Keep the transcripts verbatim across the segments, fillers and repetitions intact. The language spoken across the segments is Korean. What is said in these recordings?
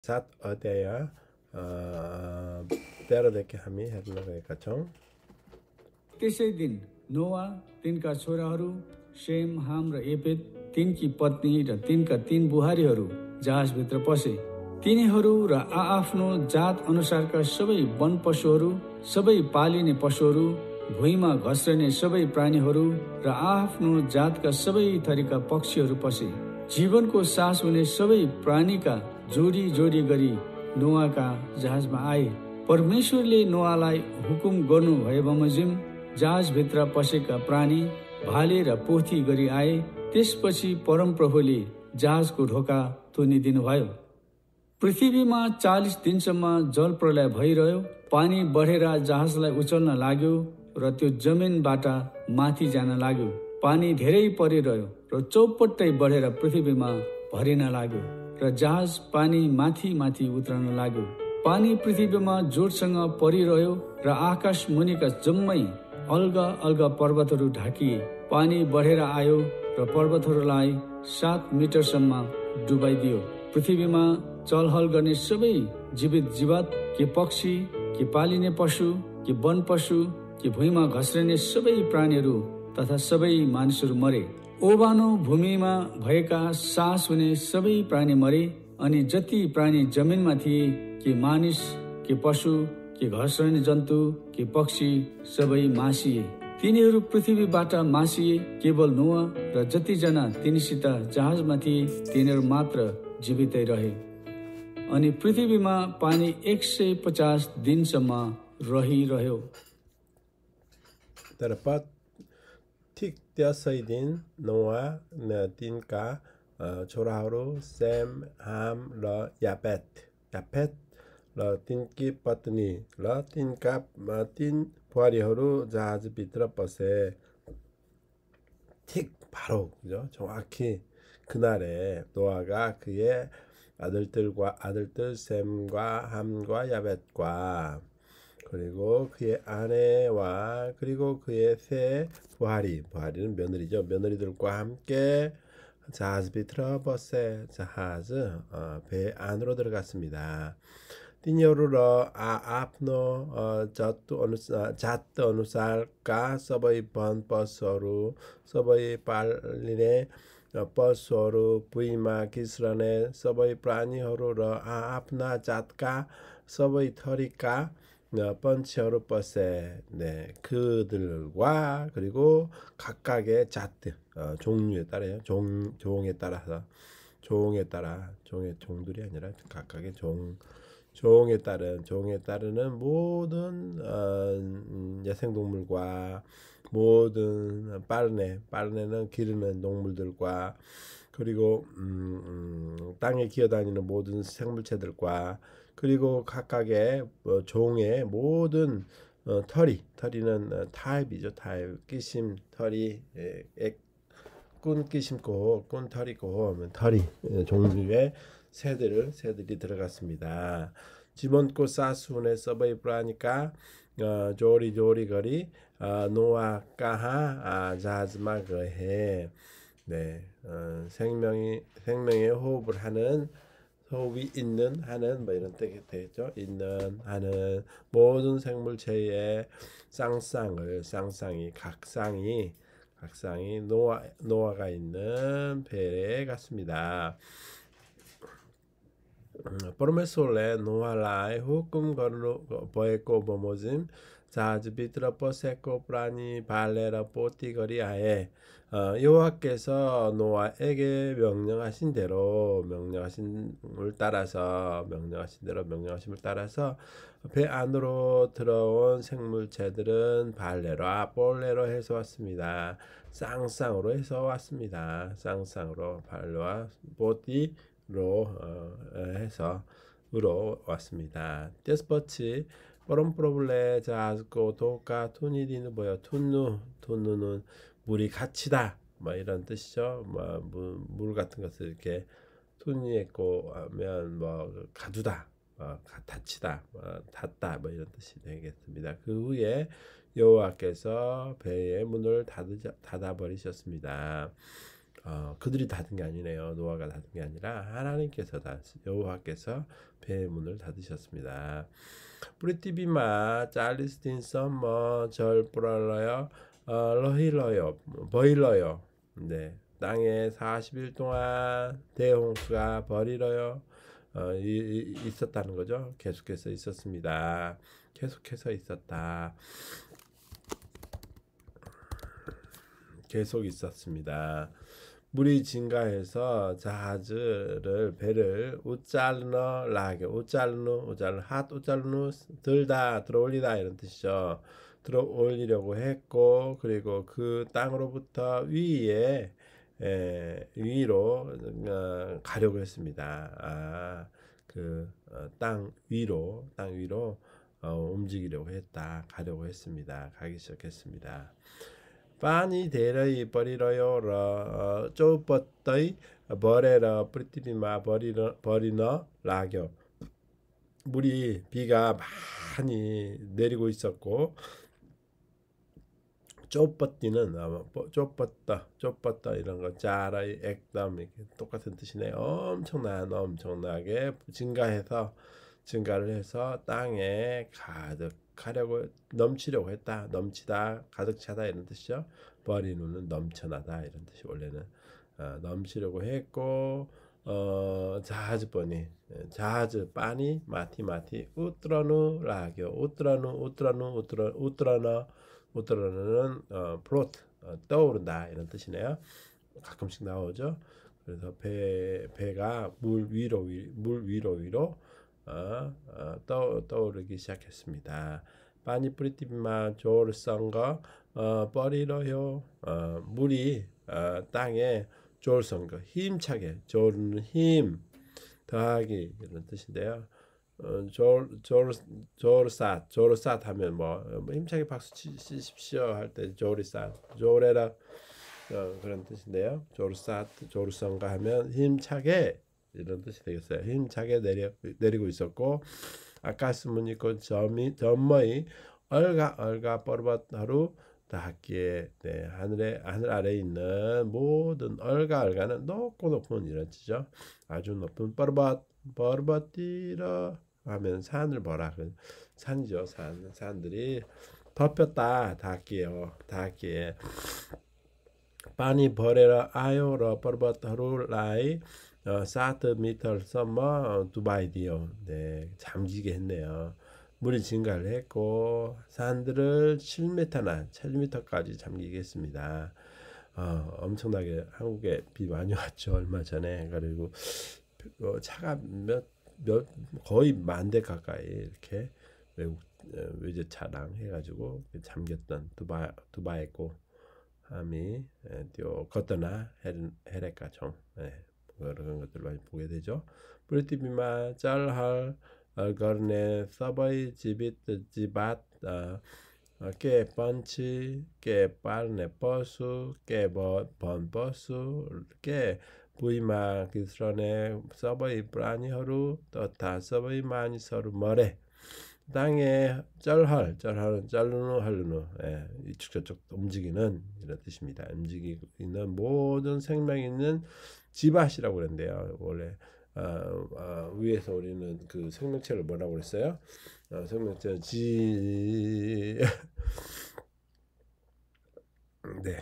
Saat adaya uh, तेह्रदेखि हामी हेर्न गएका छौँ। त्यसै दिन नोआ, तिनका छोराहरू शेम, हाम र एपेद, तिनकी पत्नी र तिनका तीन बुहारीहरू जहाजभित्र पसे। तिनीहरू र आआफ्नो जात अनुसारका सबै वन पशुहरू, सबै पालिने पशुहरू, भुइँमा घस्रने सबै प्राणीहरू र आआफ्नो जातका सबै थरीका पक्षीहरू पसे। जीवनको सास हुने सबै प्राणीका जोडी जोडी गरी नोआका जहाजमा आए। परमेश्वरले नोआलाई हुकुम गर्नु भए बमोजिम जहाजभित्र पसेका प्राणी भाले र पोथी गरी आए। त्यसपछि परमप्रभुले जहाजको ढोका तुनिदिनु भयो। पृथ्वीमा चालिस दिनसम्म जल प्रलय भइरह्यो। पानी बढेर जहाजलाई उचल्न लाग्यो र त्यो जमिनबाट माथि जान लाग्यो। पानी धेरै परिरह्यो र चौपट्टै बढेर पृथ्वीमा भरिन लाग्यो र जहाज पानी माथि माथि उत्रन लाग्यो। पानी पृथ्वीमा जोडसँग परिरह्यो र आकाश मुनिका जम्मै अलगा अलगा पर्वतहरू ढाकिए। पानी बढेर आयो र पर्वतहरूलाई सात मिटरसम्म डुबाइदियो। पृथ्वीमा चलहल गर्ने सबै जीवित जीवात, कि पक्षी, कि पालिने पशु, कि वन पशु, कि भुइँमा घस्रने सबै प्राणीहरू तथा सबै मानिसहरू मरे। ओबानो भूमिमा भएका सास हुने सबै प्राणी मरे। अनि जति प्राणी जमिनमा थिए, कि मानिस, कि पशु, कि घस्रने जन्तु, कि पक्षी, सबै मासिए। तिनीहरू पृथ्वीबाट मासिए। केवल नोआ र जतिजना तिनीसित जहाजमा थिए तिनीहरू मात्र जीवितै रहे। अनि पृथ्वीमा पानी एक सय पचास दिनसम्म रहिरह्यो। तर पद ठिक त्यसै दिन नोआ तिनका छोराहरू सेम, हाम र यापेत यापेत र तिनकी पत्नी र तिनका तीन बुहारीहरू जहाजभित्र पसे. 틱 바로 그죠? 정확히 그날에 노아가 그의 아들들과 아들들 셈과 함과 야벳과 그리고 그의 아내와 그리고 그의 세 부하리, 부하리는 며느리죠. 며느리들과 함께 자하즈비트러 버세 자하즈 어, 배 안으로 들어갔습니다. तिनीहरू आफ्नो जात अनुसार जात अनुसारका सबै वन पशुहरू, सबै पालिने पशुहरू, भुइँमा घिस्रने सबै प्राणीहरू र आफ्ना जातका सबै थरीका पं치हरू पसे. 네, 그들과 그리고 각각의 자트 어, 종류에 따라요. 종 종에 따라서 종에 따라 종의 종들이 아니라 각각의 종 종에 따른 종에 따르는 모든 어, 야생동물과 모든 빠르네 빠르네는 기르는 동물들과 그리고 음, 음, 땅에 기어다니는 모든 생물체들과 그리고 각각의 어, 종의 모든 어, 털이 털이는 어, 타입이죠. 타입 끼심 털이 예, 액, 꾼 끼심고 꾼 털이고 털이 예, 종류의 새들을 새들이 들어갔습니다. 지몬코 사수네 서버이 브라니까 어, 조리 조리 거리 어, 노아 까하 아, 자즈마 거해. 네, 어, 생명이 생명의 호흡을 하는 호흡이 있는 하는 뭐 이런 뜻이 되겠죠. 있는 하는 모든 생물체의 쌍쌍을 쌍쌍이 각 쌍이 각 쌍이 노아 노아가 있는 배에 갔습니다. परमेश्वरले नोआलाई हुकुम गर्नु भएको बमोजिम जहाजभित्र पसेको प्राणी भाले र पोती गरी आए. 여호와께서 노아에게 명령하신 대로 명령하심을 따라서 명령하신 대로 명령하심을 따라서 배 안으로 들어온 생물체들은 발레로 볼레로 해서 왔습니다. 쌍쌍으로 해서 왔습니다. 쌍쌍으로 발레와 포티 로 어, 해서 으로 왔습니다. त्यसपछि परमप्रभुले जहाजको ढोका तुनिदिनु भयो. 툰누 툰누는 물이 갇히다 뭐 이런 뜻이죠. 뭐 물 같은 것을 이렇게 투니했고 하면 뭐 가두다, 뭐 닫히다, 뭐 닫다 뭐 이런 뜻이 되겠습니다. 그 후에 여호와께서 배의 문을 닫으, 닫아 버리셨습니다. 어, 그들이 닫은 게 아니네요. 노아가 닫은 게 아니라 하나님께서 닫, 여호와께서 배의 문을 닫으셨습니다. 뿌리띠비마 짤리스틴 썸머 절 뿌랄러요 어, 러힐러요 버일러요. 네, 땅에 사십 일 동안 대홍수가 버리러요 어, 이, 이, 있었다는 거죠. 계속해서 있었습니다. 계속해서 있었다. 계속 있었습니다. 물이 증가해서 자하즈를 배를 우짤너 라게 우짤누 우짤 핫 우짤누 들다 들어올리다 이런 뜻이죠. 들어올리려고 했고 그리고 그 땅으로부터 위에 에, 위로 어, 가려고 했습니다. 아, 그 땅 어, 위로 땅 위로 어, 움직이려고 했다. 가려고 했습니다. 가기 시작했습니다. पानी धेरै परिरह्यो र चौपत्तै बढेर पृथ्वीमा परिन परिन लाग्यो. 물이 비가 많이 내리고 있었고 쪼뻗기는 쪼뻗다 쪼뻗다 이런 거 짜라이 액담 이렇게 똑같은 뜻이네요. 엄청난 엄청나게 증가해서 증가를 해서 땅에 가득하려고 넘치려고 했다. 넘치다 가득 차다 이런 뜻이죠. 버리누는 넘쳐나다 이런 뜻이 원래는 어, 넘치려고 했고 어, 자하즈 뻔히 자하즈 빠니 마티 마티 우트라누 라교 우트라누 우트라누 우트라 우트라나 우트라는 어, 플로트 어, 떠오른다 이런 뜻이네요. 가끔씩 나오죠. 그래서 배 배가 물 위로 위, 물 위로 위로 어, 어, 떠 떠오르기 시작했습니다. 빠니 프리티마 조르성거 어, 버리러요 어, 물이 어, 땅에 조르성거 힘차게 조르는 힘 더하기 이런 뜻인데요. 어, 조르조르삿 조르삿 하면 뭐, 뭐 힘차게 박수 치십시오 할 때 조르삿 조레라 어, 그런 뜻인데요. 조르삿 조르성가 하면 힘차게 이런 뜻이 되겠어요. 힘차게 내려 내리고 있었고 아까스문 있고 점이 점머이 얼가 얼가 버벗 하루 다하기에 네, 하늘에 하늘 아래에 있는 모든 얼가 얼가는 높고 높은 이런 뜻이죠. 아주 높은 버벗 버벗디러 하면 산을 보라. 산이죠. 산 산들이 덮였다. 닿기에요. 닿기에 파니 버레라 아요러 버벗 하루 라이 어, 사트 미터 썸머 두바이디요. 네, 잠기게 했네요. 물이 증가를 했고 산들을 칠 미터나 칠 미터까지 잠기게 했습니다. 어, 엄청나게 한국에 비 많이 왔죠. 얼마 전에. 그리고 어, 차가 몇, 몇 거의 만 대 가까이 이렇게 외국 외제차랑 해가지고 잠겼던 두바 두바이고 함이 또 걷더나 헤레카 총 네, 그런 것들 많이 보게 되죠. 프리티비마 짤할 얼거네 서버이 지빗 지밭 깨 펀치 깨 빠르네 버스 깨번 버스 깨 부이마 기스런의 서버이 브라니허루 또다 서버이 마니서루 머레 땅에 쩔할 쩔할은 쩔누누 할누누 예, 이쪽 저쪽 움직이는 이런 뜻입니다. 움직이고 있는 모든 생명 있는 지밭이라고 그랬는데요. 원래 어, 어, 위에서 우리는 그 생명체를 뭐라고 그랬어요? 어, 생명체 지 네.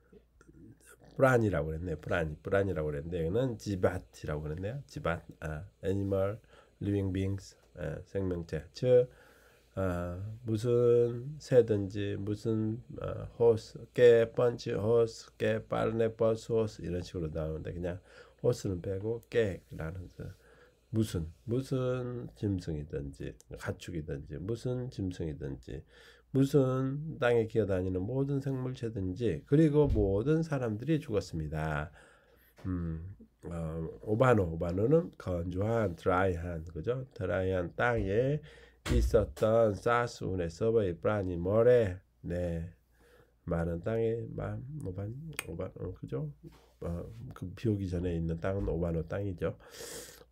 브란이라고 그랬네요. 브란, 브란이라고 그랬는데 여기는 지밭이라고 그랬네요. 지밭, 아, animal, living beings, 아, 생명체. 즉 아, 무슨 새든지 무슨 아, 호스, 깨 펀치 호스, 깨 빠르네 버스 호스 이런 식으로 나오는데 그냥 호스는 빼고 깨라는 무슨 무슨 짐승이든지 가축이든지 무슨 짐승이든지 무슨 땅에 기어다니는 모든 생물체든지 그리고 모든 사람들이 죽었습니다. 음, 어, 오바노 오바노는 건조한 드라이한 그죠? 드라이한 땅에 있었던 사스운의 서버이 브라니 모래 네 많은 땅에 만 오반 오반 어, 그죠? 어, 그 비오기 전에 있는 땅은 오바노 땅이죠.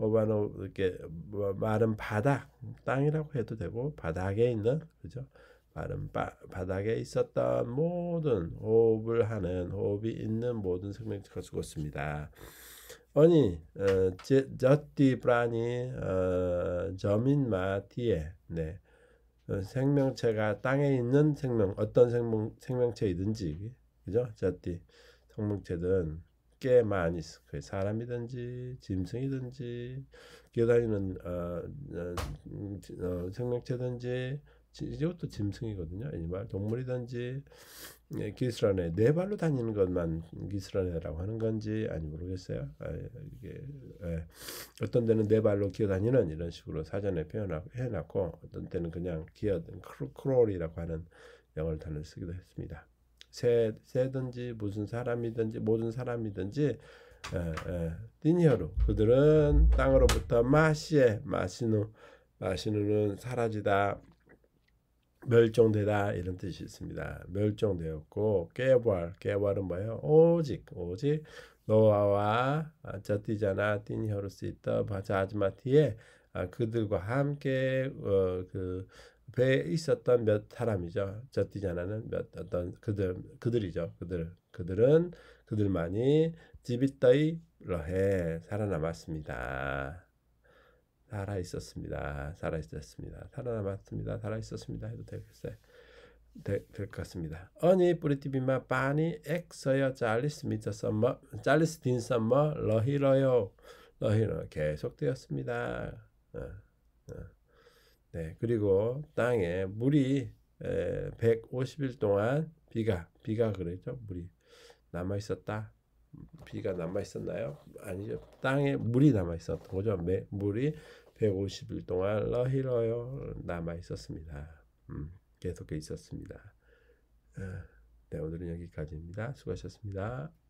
오바노 이렇게 마른 바닥 땅이라고 해도 되고 바닥에 있는 그죠? 마른 바, 바닥에 있었던 모든 호흡을 하는 호흡이 있는 모든 생명체가 죽었습니다. 아니 어, 저티 프라니 어, 저민 마티에 네. 어, 생명체가 땅에 있는 생명 어떤 생명 생명체이든지 그죠? 저티 생명체든 꽤 많이 있어. 그 사람이든지 짐승이든지 기어다니는 어, 어, 어, 생명체든지 이것도 짐승이거든요. 아니면 동물이든지 예, 기스라네 네 발로 다니는 것만 기스라네라고 하는 건지 아니 모르겠어요. 아, 이게 예. 어떤 데는 네 발로 기어다니는 이런 식으로 사전에 표현하고 해놨고 어떤 때는 그냥 기어 크롤이라고 하는 영어를 단어를 쓰기도 했습니다. 새 새든지 무슨 사람이든지 모든 사람이든지 띠니어루 그들은 땅으로부터 마시에 마시누 마시누는 사라지다 멸종되다 이런 뜻이 있습니다. 멸종되었고 깨발 깨발은 뭐예요? 오직 오직 노아와 저띠자나 띠니어루스 있다 바자아즈마티에 그들과 함께 어, 그 배에 있었던 몇 사람이죠. 저띠자나는 몇 어떤 그들 그들이죠. 그들 그들은 그들만이 지비따이 러해 살아남았습니다. 살아 있었습니다. 살아 있었습니다. 살아남았습니다. 살아 있었습니다. 해도 되겠어요. 될 것 같습니다. 어니 뿌리티비마 빠니 엑서여 짤리스 미터 썸머 짤리스 딘 썸머 러히러요 러히러 계속되었습니다. 어, 어. 네 그리고 땅에 물이 에, 백오십 일 동안 비가 비가 그랬죠. 물이 남아 있었다. 비가 남아 있었나요? 아니죠. 땅에 물이 남아 있었던 거죠. 매, 물이 백오십 일 동안 러히러요 남아 있었습니다. 음, 계속해 있었습니다. 네, 오늘은 여기까지입니다. 수고하셨습니다.